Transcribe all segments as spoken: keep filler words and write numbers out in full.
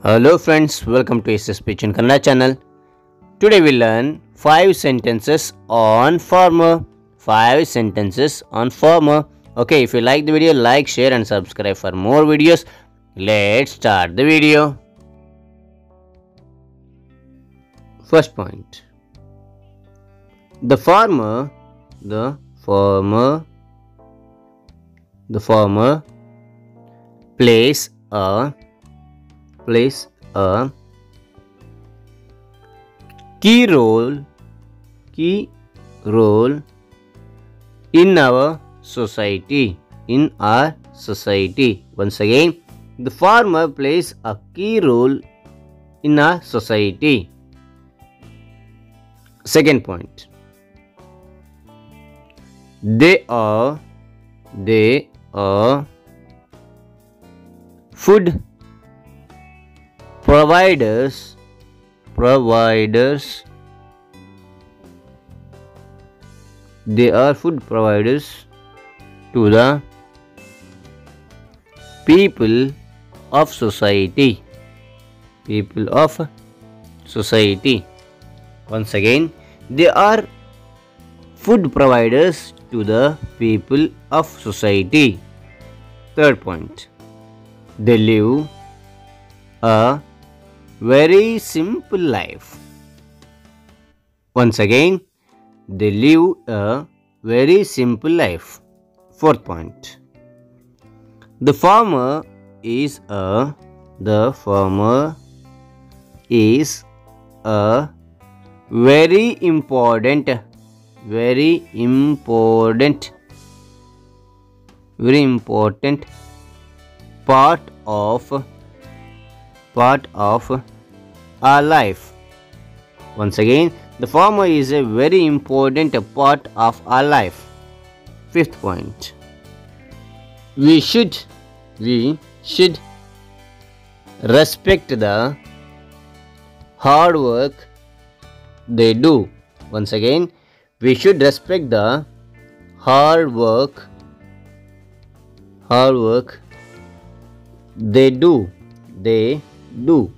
Hello friends, welcome to S S Speech in Kannada channel. Today we learn five sentences on farmer. Five sentences on farmer. Okay, if you like the video, like, share and subscribe for more videos. Let's start the video. First point. The farmer, the farmer, the farmer plays a plays a key role key role in our society in our society once again, the farmer plays a key role in our society. Second point, they are they are food providers providers they are food providers to the people of society people of society once again, they are food providers to the people of society. Third point, they live a very simple life. Once again, they live a very simple life. Fourth point, the farmer is a the farmer is a very important very important very important part of part of our life. Once again, the farmer is a very important part of our life. Fifth point, we should we should respect the hard work they do. Once again, we should respect the hard work hard work they do they do.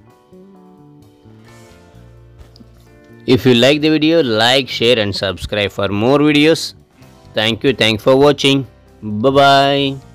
If you like the video, like, share and subscribe for more videos. Thank you. Thanks for watching. Bye bye.